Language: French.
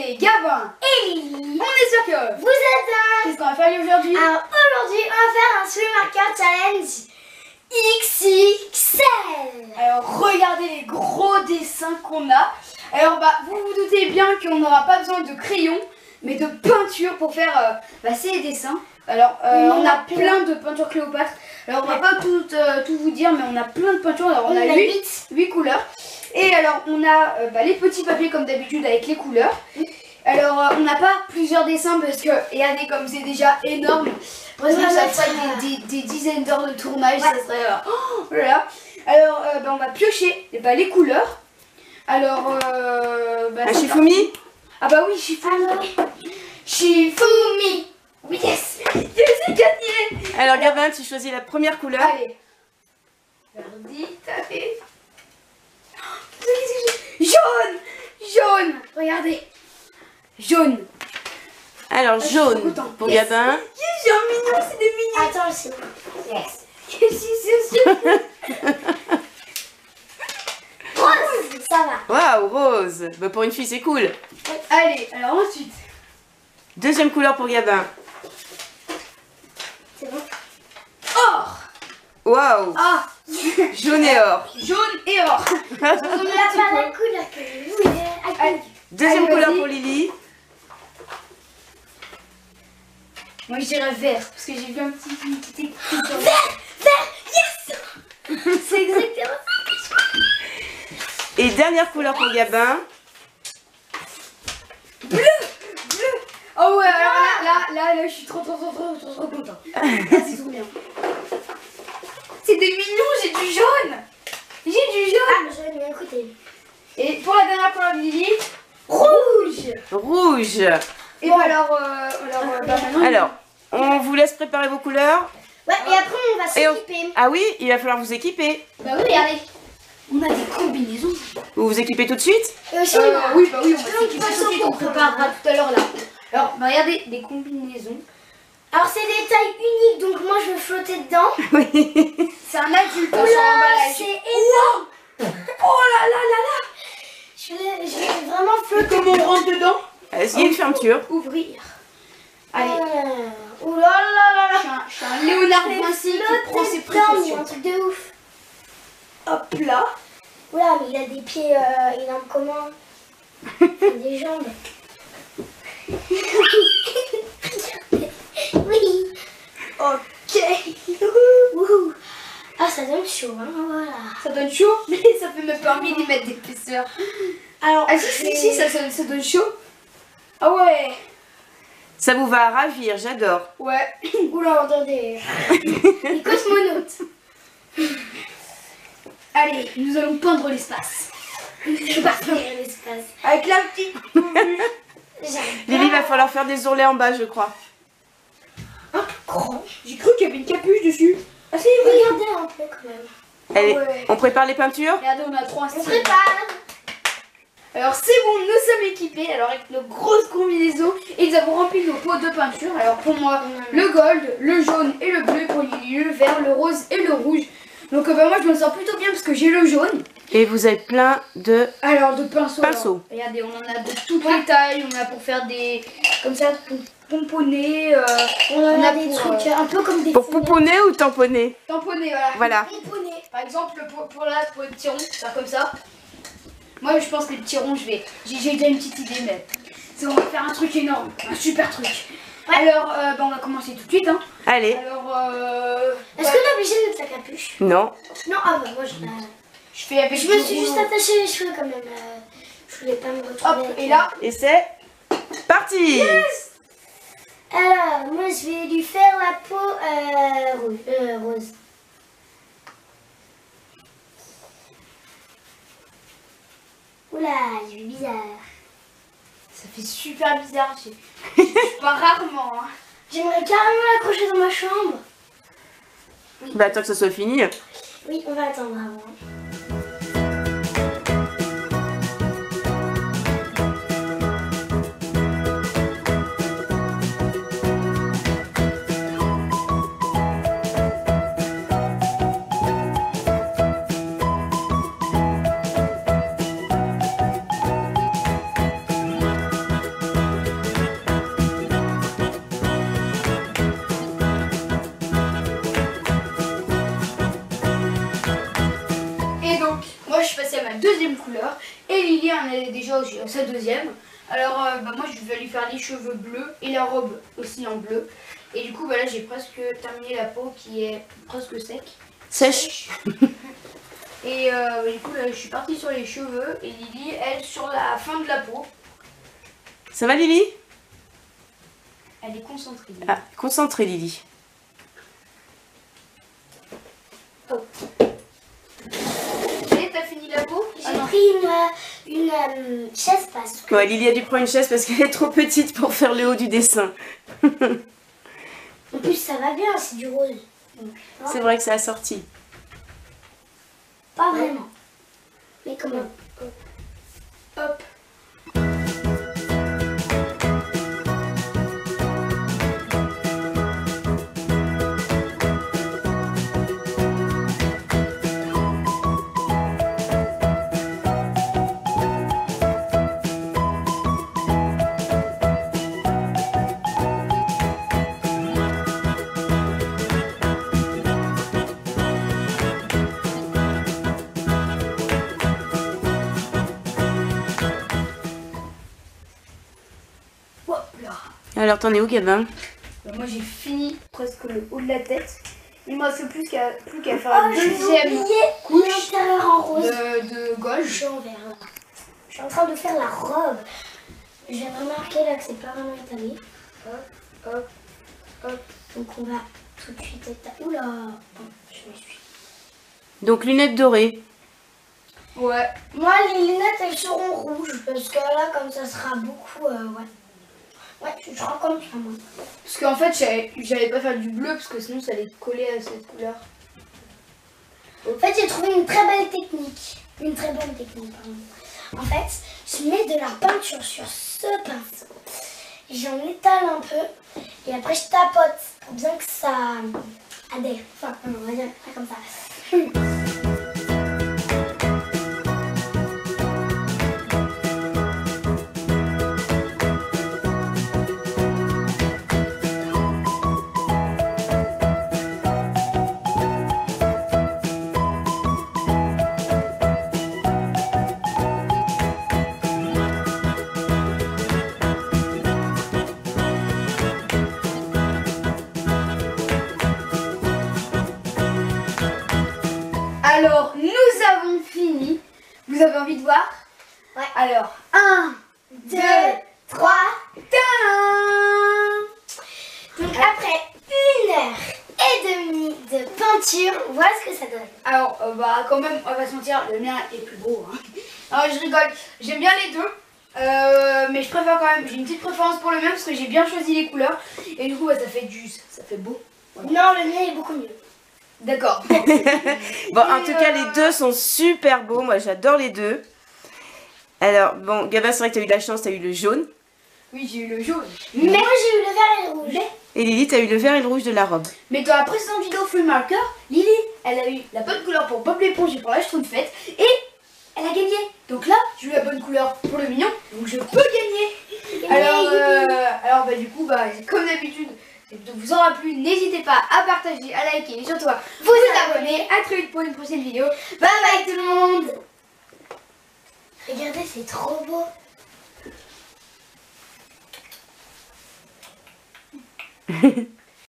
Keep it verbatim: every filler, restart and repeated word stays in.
c'est Gabin et Lily. On espère que vous êtes un... Qu'est-ce qu'on va faire aujourd'hui? Alors aujourd'hui, on va faire un Swim Marker Challenge X X L. Alors regardez les gros dessins qu'on a. Alors bah vous vous doutez bien qu'on n'aura pas besoin de crayons, mais de peinture pour faire euh, bah, ces dessins. Alors euh, on, on a plein. plein de peintures Cléopâtre. Alors on va pas tout, euh, tout vous dire, mais on a plein de peintures. Alors on, on a huit couleurs. Et alors on a euh, bah, les petits papiers comme d'habitude avec les couleurs. Alors euh, on n'a pas plusieurs dessins parce que regardez comme c'est déjà énorme. Par exemple ça ferait des, des, des dizaines d'heures de tournage, ouais. Ça serait... Euh, oh, voilà. Alors euh, bah, on va piocher bah, les couleurs. Alors euh, bah, un Shifumi. Ah bah oui, Shifumi. Alors... Shifumi. Oui, yes. Yes, c'est gagné. Alors Gabin, tu choisis la première couleur. Allez. Verdi, allez. Jaune. Jaune. Regardez. Jaune. Alors ah, jaune pour yes. Gabin. Yes, j'ai un mignon, c'est des mignons. Attends, c'est bon. Yes. Yes, rose, ça va. Waouh, rose. Bah, pour une fille, c'est cool. Allez, alors ensuite. Deuxième couleur pour Gabin. C'est bon. Or. Waouh. Ah. Jaune et or. Jaune et or. On a pas la couleur que je voulais. Deuxième Allez, couleur pour Lily. Moi je dirais vert parce que j'ai vu un petit une petite écrit. Vert, vert, yes. C'est exactement ça que je voulais. Et dernière couleur pour Gabin. Bleu, bleu. Oh ouais, alors là, là, là, là, je suis trop, trop, trop, trop, trop, trop content. Ah, c'est trop bien. C'est des mignons, j'ai du jaune. J'ai du jaune. Ah, je vais bien écouter. Et pour la dernière couleur de Lily, rouge. Rouge. Et bon, alors, euh, alors, euh, bah, maintenant, alors, on vous laisse préparer vos couleurs. Ouais, et après on va s'équiper. On... Ah oui, il va falloir vous équiper. Bah oui, regardez. On a des combinaisons. Vous vous équipez tout de suite? Et aussi, euh, oui, bah oui, on va s'équiper tout tout de suite. On préparera tout à l'heure là. Alors, bah, regardez, des combinaisons. Alors, c'est des tailles uniques, donc moi je vais flotter dedans. Oui. C'est un adulte hein, sur l'emballage. C'est énorme. Oh là là là là. Je vais, je vais vraiment flotter. Comment on rentre dedans? Est-ce qu'il y a une fermeture? Ouvrir. Allez. Euh... Ouh là là là là. Je suis un, je suis un Léonard Vinci qui prend ses précautions. Un truc de ouf. Hop là. Oula, mais il a des pieds euh, énormes comment? Il a des jambes. Oui. Ok. Ouh. Ah, ça donne chaud, hein, voilà. Ça donne chaud, mais ça fait même pas un millimètre d'épaisseur. Alors, ah, si, si, si, ça, ça, ça donne chaud. Ah ouais. Ça vous va ravir, j'adore. Ouais. Oula, on entend des... des cosmonautes. Allez, nous allons peindre l'espace. Je vais peindre l'espace. Avec la petite... Lily, il va falloir faire des ourlets en bas, je crois. Un peu grand. J'ai cru qu'il y avait une capuche dessus. Ah si, regardez un peu quand même. Allez, ah ouais. On prépare les peintures? Regardez, on a trois styles. On prépare. Alors c'est bon, nous sommes équipés. Alors avec nos grosses combinaisons. Et nous avons rempli nos pots de peinture. Alors pour moi, mmh. le gold, le jaune et le bleu. Pour Lily, le vert, le rose et le rouge. Donc euh, bah, moi je me sens plutôt bien parce que j'ai le jaune. Et vous avez plein de... Alors de pinceaux. Pinceaux. Alors, regardez, on en a de toutes les tailles. On a pour faire des... Comme ça, pour pomponner. Euh, on, on a, a des pour, trucs euh, un peu comme des... Pour pomponner ou tamponner? Tamponner, voilà. Voilà. Pomponner. Par exemple, pour, pour là, pour les petits ronds, faire comme ça. Moi je pense que les petits ronds, je vais... J'ai déjà une petite idée, mais... On va faire un truc énorme. Un super truc. Ouais. Alors, euh, bah, on va commencer tout de suite. Hein. Allez. Alors, euh, est-ce ouais. qu'on est obligé de mettre la capuche? Non. Non, ah bah moi je... Euh, je fais avec je me suis juste attaché les cheveux quand même. Euh, je voulais pas me retrouver. Hop, et là. Et c'est parti. Yes. Alors, moi je vais lui faire la peau euh, rouge, euh, rose. Oula, je vais bizarre. Ça fait super bizarre. Je suis pas rarement. Hein. J'aimerais carrément l'accrocher dans ma chambre. Oui. Bah attends que ça soit fini. Oui, on va attendre avant. en est déjà aussi à sa deuxième. Alors euh, bah, moi je vais lui faire les cheveux bleus et la robe aussi en bleu. Et du coup bah, là j'ai presque terminé la peau qui est presque sec. Sèche. Et euh, du coup là je suis partie sur les cheveux et Lily elle sur la fin de la peau. Ça va Lily? Elle est concentrée. Lily. Ah, concentrée Lily. Oh. Et t'as fini la peau? J'ai Ah, non. pris une, une euh, chaise parce que... Ouais, Lily a dû prendre une chaise parce qu'elle est trop petite pour faire le haut du dessin. En plus ça va bien, c'est du rose. C'est vrai que ça a sorti. Pas vraiment. Mais quand même. Hop. Hop là. Alors t'en es où Gabin? Bah, moi j'ai fini presque le haut de la tête. Il me reste plus qu'à plus qu'à faire Oh, la j'ai deuxième oublié couche l'intérieur en rose. de, de Je gauche. suis en vert là. Je suis en train de faire la robe. J'ai remarqué là que c'est pas vraiment étalé. Hop, hop, hop. Donc on va tout de suite étaler. Oula, je me suis. Donc lunettes dorées. Ouais. Moi les lunettes elles seront rouges parce que là comme ça sera beaucoup. Euh, ouais. Ouais, je crois comme ça moi. Parce qu'en fait j'allais j'allais pas faire du bleu parce que sinon ça allait coller à cette couleur. En fait j'ai trouvé une très belle technique. Une très bonne technique pardon. En fait, je mets de la peinture sur ce pinceau. J'en étale un peu et après je tapote pour bien que ça adhère. Enfin, on va dire comme ça. Alors nous avons fini. Vous avez envie de voir? Ouais. Alors un, deux, trois. tadam! Donc après une heure et demie de peinture, voilà ce que ça donne. Alors, euh, bah, quand même, on va pas se mentir, le mien est plus beau. Hein. Alors, je rigole, j'aime bien les deux, euh, mais je préfère quand même, j'ai une petite préférence pour le mien parce que j'ai bien choisi les couleurs et du coup, bah, ça fait du, ça fait beau. Voilà. Non, le mien est beaucoup mieux. D'accord. Bon, en Et, tout cas, euh, les deux sont super beaux. Moi, j'adore les deux. Alors, bon, Gabin, c'est vrai que tu as eu de la chance, tu as eu le jaune. Oui, j'ai eu le jaune. Mais moi j'ai eu le vert et le rouge. Mais, Et Lily, tu as eu le vert et le rouge de la robe. mais dans la précédente vidéo Full Marker, Lily, elle a eu la bonne couleur pour Bob l'éponge et pour la Schtroumpfette et elle a gagné. Donc là, j'ai eu la bonne couleur pour le mignon, donc je peux gagner. Alors, euh, alors bah, du coup, bah, comme d'habitude, si vous aura plu, n'hésitez pas à partager, à liker et surtout à vous abonner. À très vite pour une prochaine vidéo. Bye bye tout le monde. Regardez, c'est trop beau. Hehehe